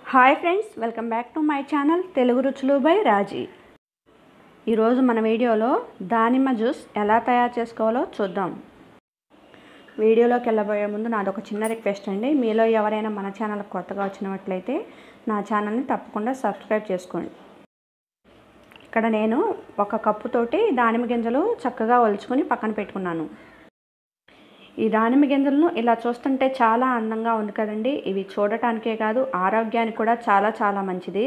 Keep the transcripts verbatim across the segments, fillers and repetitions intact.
Hi friends, welcome back to my channel Telugu రుచులు by రాజీ. ఈరోజు మన వీడియోలో దానిమ్మ జ్యూస్ ఎలా తయారు చేసుకోవాలో చూద్దాం. వీడియోలోకి వెళ్ళబోయే ముందు నాదొక చిన్న రిక్వెస్ట్ అండి. మీలో ఎవరైనా మన ఛానల్ కొత్తగా వచ్చినట్లయితే నా ఛానల్ని తప్పకుండా సబ్స్క్రైబ్ చేసుకోండి. ఇక్కడ నేను ఒక కప్పుతోటి దానిమ్మ గింజలు చక్కగా ఒలుచుకొని పక్కన పెట్టుకున్నాను. ఈ దానిమ్మ గింజలను ఇలా చూస్తుంటే చాలా అందంగా ఉంది కదండి. ఇవి చూడటానికే కాదు, ఆరోగ్యానికి కూడా చాలా చాలా మంచిది.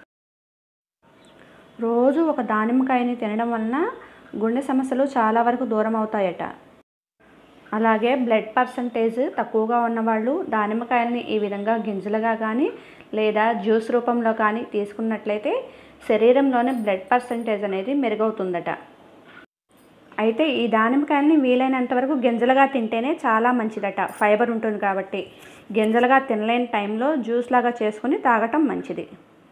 రోజు ఒక దానిమ్మకాయని తినడం వలన గుండె సమస్యలు చాలా వరకు దూరం అవుతాయట. అలాగే బ్లడ్ పర్సంటేజ్ తక్కువగా ఉన్నవాళ్ళు దానిమ్మకాయలని ఈ విధంగా గింజలుగా కానీ లేదా జ్యూస్ రూపంలో కానీ తీసుకున్నట్లయితే శరీరంలోనే బ్లడ్ పర్సంటేజ్ అనేది మెరుగవుతుందట. అయితే ఈ దానిమ్మకాయలని వీలైనంత వరకు గింజలుగా తింటేనే చాలా మంచిదట. ఫైబర్ ఉంటుంది కాబట్టి గింజలుగా తినలేని టైంలో జ్యూస్ లాగా చేసుకుని తాగటం మంచిది.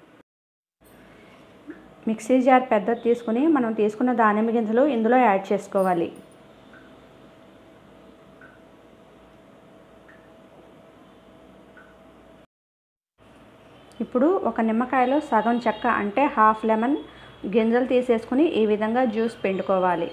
మిక్సీ జార్ పెద్దది తీసుకుని మనం తీసుకున్న దానిమ్మ గింజలు ఇందులో యాడ్ చేసుకోవాలి. ఇప్పుడు ఒక నిమ్మకాయలో సగం చెక్క అంటే హాఫ్ లెమన్ గింజలు తీసేసుకుని ఈ విధంగా జ్యూస్ పిండుకోవాలి.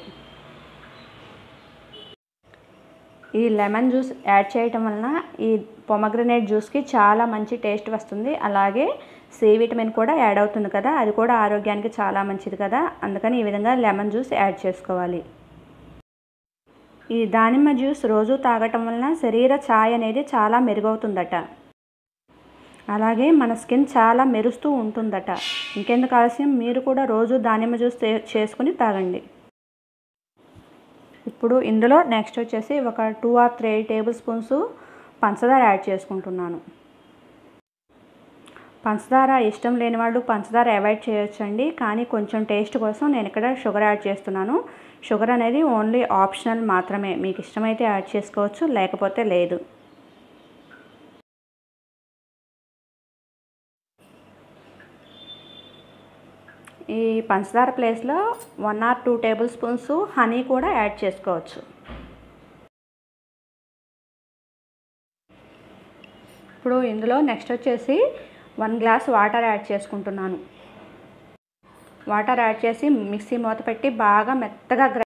ఈ లెమన్ జ్యూస్ యాడ్ చేయటం వలన ఈ పొమగ్రనేట్ జ్యూస్కి చాలా మంచి టేస్ట్ వస్తుంది. అలాగే సి విటమిన్ కూడా యాడ్ అవుతుంది కదా, అది కూడా ఆరోగ్యానికి చాలా మంచిది కదా. అందుకని ఈ విధంగా లెమన్ జ్యూస్ యాడ్ చేసుకోవాలి. ఈ దానిమ్మ జ్యూస్ రోజు తాగటం వలన శరీర ఛాయ అనేది చాలా మెరుగవుతుందట. అలాగే మన స్కిన్ చాలా మెరుస్తూ ఉంటుందట. ఇంకెందుకు ఆలస్యం, మీరు కూడా రోజు దానిమ్మ జ్యూస్ చేసుకుని తాగండి. ఇప్పుడు ఇందులో నెక్స్ట్ వచ్చేసి ఒక two or three table spoons పంచదార యాడ్ చేసుకుంటున్నాను. పంచదార ఇష్టం లేని వాళ్ళు పంచదార అవాయిడ్ చేయొచ్చండి. కానీ కొంచెం టేస్ట్ కోసం నేను ఇక్కడ షుగర్ యాడ్ చేస్తున్నాను. షుగర్ అనేది ఓన్లీ ఆప్షనల్ మాత్రమే. మీకు ఇష్టమైతే యాడ్ చేసుకోవచ్చు, లేకపోతే లేదు. ఈ పంచదార ప్లేస్లో one or two tablespoons honey కూడా యాడ్ చేసుకోవచ్చు. ఇప్పుడు ఇందులో నెక్స్ట్ వచ్చేసి వన్ గ్లాస్ వాటర్ యాడ్ చేసుకుంటున్నాను. వాటర్ యాడ్ చేసి మిక్సీ మూత పెట్టి బాగా మెత్తగా